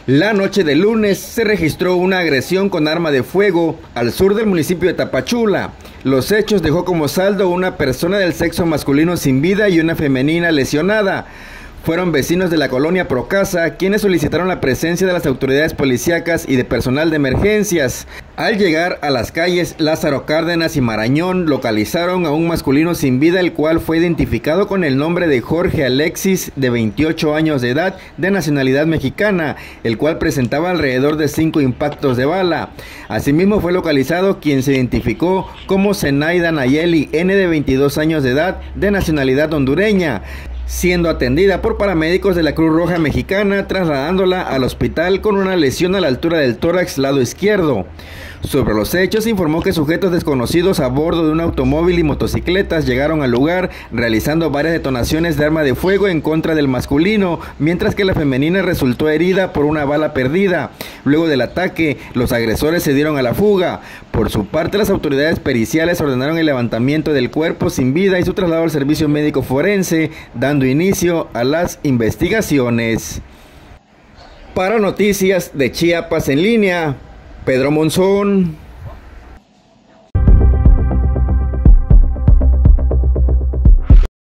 La noche del lunes se registró una agresión con arma de fuego al sur del municipio de Tapachula. Los hechos dejó como saldo una persona del sexo masculino sin vida y una femenina lesionada. Fueron vecinos de la colonia Procasa quienes solicitaron la presencia de las autoridades policíacas y de personal de emergencias. Al llegar a las calles Lázaro Cárdenas y Marañón, localizaron a un masculino sin vida, el cual fue identificado con el nombre de Jorge Alexis, de 28 años de edad, de nacionalidad mexicana, el cual presentaba alrededor de 5 impactos de bala. Asimismo fue localizado quien se identificó como Zenaida Nayeli N, de 22 años de edad, de nacionalidad hondureña, siendo atendida por paramédicos de la Cruz Roja Mexicana, trasladándola al hospital con una lesión a la altura del tórax lado izquierdo. Sobre los hechos, informó que sujetos desconocidos a bordo de un automóvil y motocicletas llegaron al lugar, realizando varias detonaciones de arma de fuego en contra del masculino, mientras que la femenina resultó herida por una bala perdida. Luego del ataque, los agresores se dieron a la fuga. Por su parte, las autoridades periciales ordenaron el levantamiento del cuerpo sin vida y su traslado al servicio médico forense, dando inicio a las investigaciones. Para Noticias de Chiapas en Línea, Pedro Monzón.